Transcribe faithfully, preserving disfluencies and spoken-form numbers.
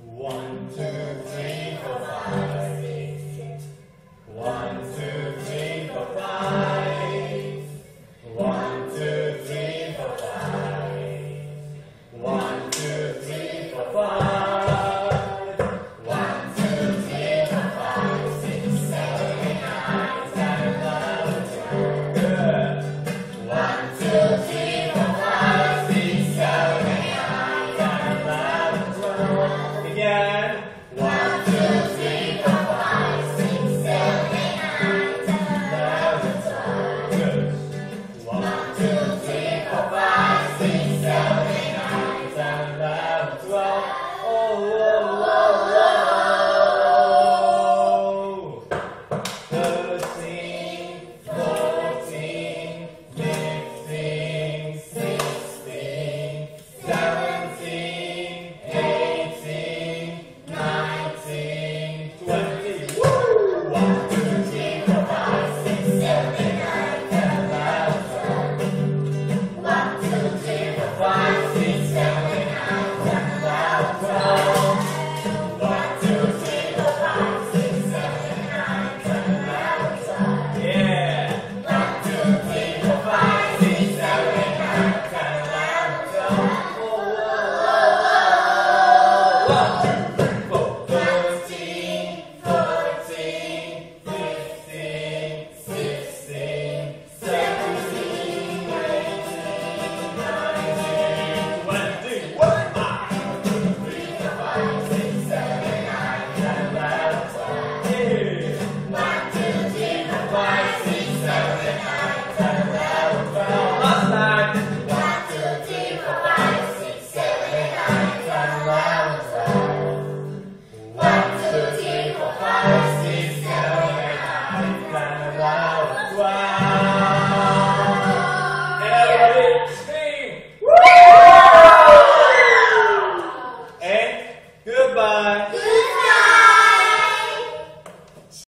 One, two, three, four, five, six. One, two, three, four, five. One, two, three, four, five. One, two, three, four, five. One, two, three, four, five, six, seven, eight, nine, ten, eleven, twelve. Good. One, two, three, four, five, six, seven, eight, nine, ten, eleven, twelve. Again. One, two, three, four, five, six, seven, eight, nine, ten, eleven, twelve. Good. One, two, three, four, five, six, seven, eight, nine, ten, eleven, twelve. Oh,